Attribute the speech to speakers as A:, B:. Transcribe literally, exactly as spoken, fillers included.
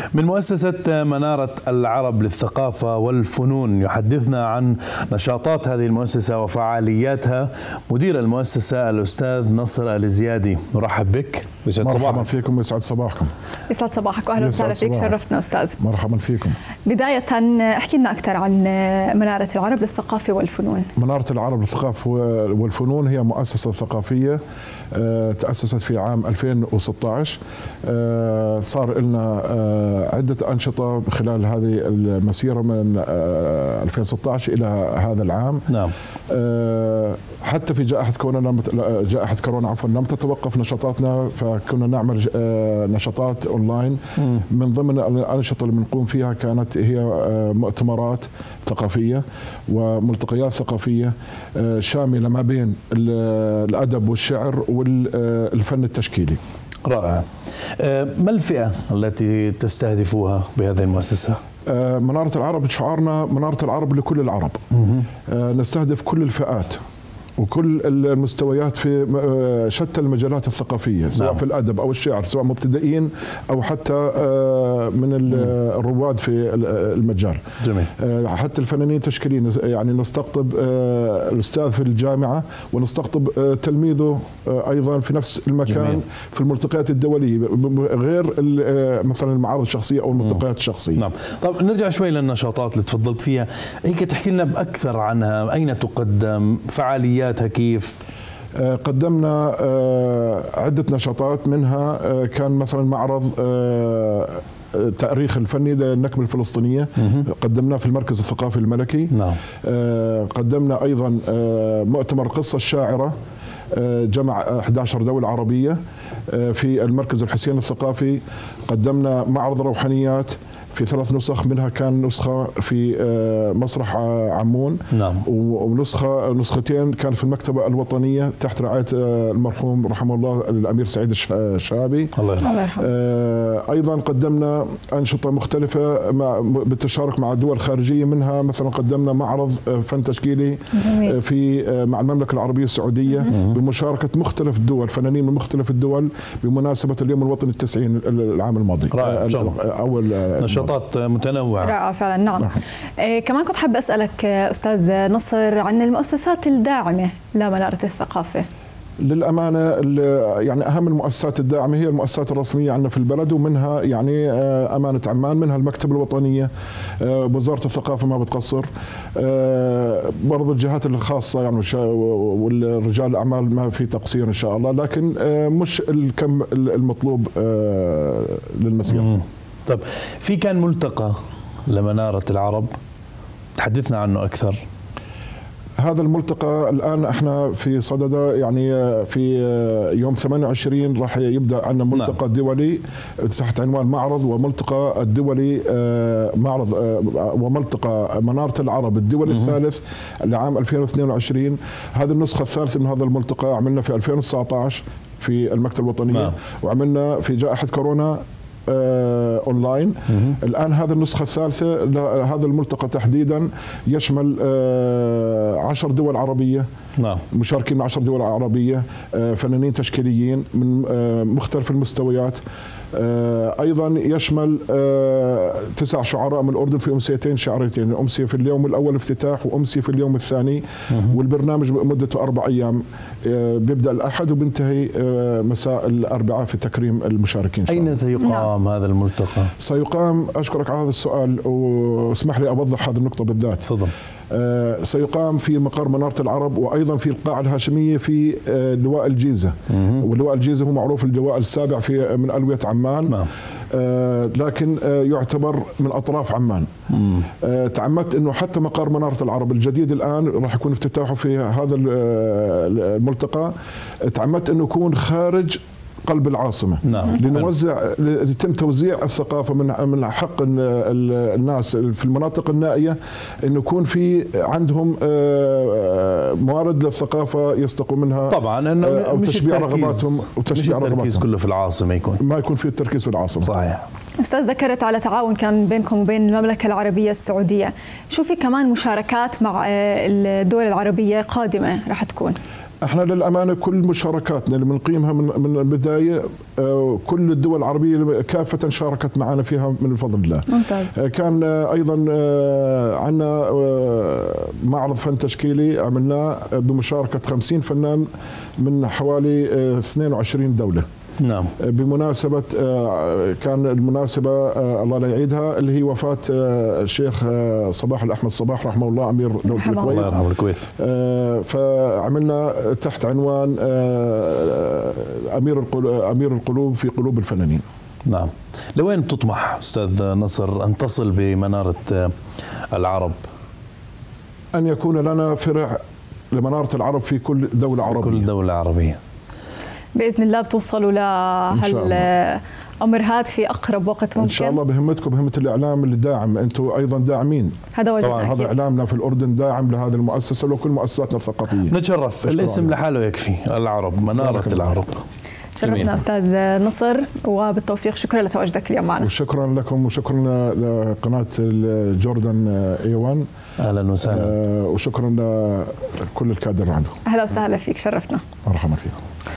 A: من مؤسسة منارة العرب للثقافة والفنون يحدثنا عن نشاطات هذه المؤسسة وفعالياتها مدير المؤسسة الأستاذ نصر الزيادي. نرحب بك.
B: يسعد صباحكم. مرحبا فيكم ويسعد صباحكم.
C: يسعد صباحك واهلا وسهلا فيك، شرفتنا أستاذ.
B: مرحبا فيكم.
C: بداية احكي لنا أكثر عن منارة العرب للثقافة والفنون.
B: منارة العرب للثقافة والفنون هي مؤسسة ثقافية تأسست في عام ألفين وستة عشر. صار لنا عدة أنشطة خلال هذه المسيرة من ألفين وستة عشر إلى هذا العام.
A: نعم.
B: حتى في جائحة كورونا جائحة كورونا عفوا لم تتوقف نشاطاتنا، فكنا نعمل نشاطات أونلاين. من ضمن الأنشطة اللي بنقوم فيها كانت هي مؤتمرات ثقافية وملتقيات ثقافية شاملة ما بين الأدب والشعر والفن التشكيلي.
A: رائع. ما الفئة التي تستهدفوها بهذه المؤسسة؟
B: منارة العرب شعارنا منارة العرب لكل العرب. نستهدف كل الفئات وكل المستويات في شتى المجالات الثقافية، سواء نعم. في الأدب أو الشعر، سواء مبتدئين أو حتى من الرواد في المجال.
A: جميل.
B: حتى الفنانين التشكيليين، يعني نستقطب الأستاذ في الجامعة ونستقطب تلميذه أيضا في نفس المكان. جميل. في الملتقيات الدولية غير مثلا المعارض الشخصية أو الملتقيات الشخصية.
A: نعم. طب نرجع شوي للنشاطات اللي تفضلت فيها، هيك تحكي لنا بأكثر عنها، أين تقدم، فعاليات كيف؟
B: قدمنا عدة نشاطات، منها كان مثلا معرض تاريخ الفني للنكبة الفلسطينية قدمناه في المركز الثقافي الملكي.
A: نعم.
B: قدمنا أيضا مؤتمر قصة الشاعرة جمع أحد عشر دولة عربية في المركز الحسين الثقافي. قدمنا معرض روحانيات في ثلاث نسخ، منها كان نسخة في مسرح عمون.
A: نعم.
B: ونسخة نسختين كان في المكتبة الوطنية تحت رعاية المرحوم رحمه الله الأمير سعيد الشعابي.
A: الله يرحمه.
B: أيضا قدمنا أنشطة مختلفة مع بالتشارك مع الدول الخارجية، منها مثلا قدمنا معرض فن تشكيلي جميل. في مع المملكة العربية السعودية بمشاركة مختلف الدول، فنانين من مختلف الدول بمناسبة اليوم الوطني التسعين العام الماضي.
A: رائع.
B: أول
A: نشاطات متنوعة.
C: رائعة فعلا. نعم. آه كمان كنت حابة أسألك أستاذ نصر عن المؤسسات الداعمة لمنارة الثقافة.
B: للأمانة يعني أهم المؤسسات الداعمة هي المؤسسات الرسمية عندنا في البلد، ومنها يعني أمانة عمان، منها المكتبة الوطنية، وزارة الثقافة ما بتقصر، برضو الجهات الخاصة يعني والرجال الأعمال ما في تقصير إن شاء الله، لكن مش الكم المطلوب للمسيرة.
A: طب في كان ملتقى لمنارة العرب، تحدثنا عنه أكثر.
B: هذا الملتقى الآن احنا في صدده، يعني في يوم ثمانية وعشرين راح يبدأ عندنا ملتقى نعم. دولي تحت عنوان معرض وملتقى الدولي معرض وملتقى منارة العرب الدولي مم. الثالث لعام ألفين واثنين وعشرين. هذه النسخة الثالثة من هذا الملتقى عملنا في ألفين وتسعة عشر في المكتبة الوطنية نعم. وعملنا في جائحة كورونا آه اونلاين. مم. الان هذه النسخه الثالثه لهذا الملتقى تحديدا يشمل آه عشر دول عربيه. نعم. مشاركين من عشر دول عربيه، آه فنانين تشكيليين من آه مختلف المستويات. آه ايضا يشمل آه تسع شعراء من الاردن في امسيتين شعريتين، امسيه في اليوم الاول افتتاح وامسيه في اليوم الثاني. مم. والبرنامج مدته اربع ايام، آه بيبدا الاحد وبنتهي آه مساء الاربعاء في تكريم المشاركين.
A: اين سيقام هذا الملتقى؟
B: سيقام، اشكرك على هذا السؤال واسمح لي اوضح هذه النقطه بالذات.
A: تفضل.
B: آه سيقام في مقر منارة العرب، وأيضا في القاعة الهاشمية في آه لواء الجيزة. مم. ولواء الجيزة هو معروف اللواء السابع في من ألوية عمان. نعم. آه لكن آه يعتبر من أطراف عمان. آه تعمدت أنه حتى مقر منارة العرب الجديد الآن راح يكون افتتاحه في هذا الملتقى، تعمدت أنه يكون خارج قلب العاصمة. نعم. لنوزع يتم توزيع الثقافة من من حق الناس في المناطق النائية أن يكون في عندهم موارد للثقافة يستقوا منها.
A: طبعا انه
B: أو
A: مش
B: تشبيع
A: التركيز
B: رغباتهم وتشبيع
A: مش التركيز كله في العاصمة، يكون
B: ما يكون في التركيز في العاصمة.
A: صحيح.
C: أستاذ ذكرت على تعاون كان بينكم وبين المملكة العربية السعودية، شو في كمان مشاركات مع الدول العربية قادمة راح تكون؟
B: احنا للامانه كل مشاركاتنا اللي بنقيمها من من البدايه كل الدول العربيه كافه شاركت معنا فيها من فضل الله.
C: ممتاز.
B: كان ايضا عندنا معرض فن تشكيلي عملناه بمشاركه خمسين فنان من حوالي اثنين وعشرين دوله.
A: نعم.
B: بمناسبة كان المناسبة الله لا يعيدها اللي هي وفاة الشيخ صباح الأحمد صباح رحمه الله أمير دولة الكويت.
A: الله يرحمه الكويت.
B: فعملنا تحت عنوان أمير أمير القلوب في قلوب الفنانين.
A: نعم. لوين بتطمح أستاذ نصر أن تصل بمنارة العرب؟
B: أن يكون لنا فرع لمنارة العرب في كل دولة عربية.
A: كل دولة عربية.
C: بإذن الله بتوصلوا لهالأمر هذا في أقرب وقت ممكن.
B: إن شاء الله بهمتكم بهمة الإعلام اللي داعم، أنتم أيضا داعمين.
C: هذا وجهنا.
B: طبعا هذا إعلامنا في الأردن داعم لهذه المؤسسة وكل مؤسساتنا الثقافية.
A: نتشرف، الاسم لحاله يكفي، العرب، منارة العرب.
C: شرفنا أستاذ نصر وبالتوفيق، شكرا لتواجدك اليوم معنا.
B: وشكرا لكم وشكرا لقناة جوردن اي وان.
A: أهلا وسهلا.
B: وشكرا لكل الكادر عنده.
C: أهلا وسهلا فيك، شرفتنا.
B: مرحبا فيكم.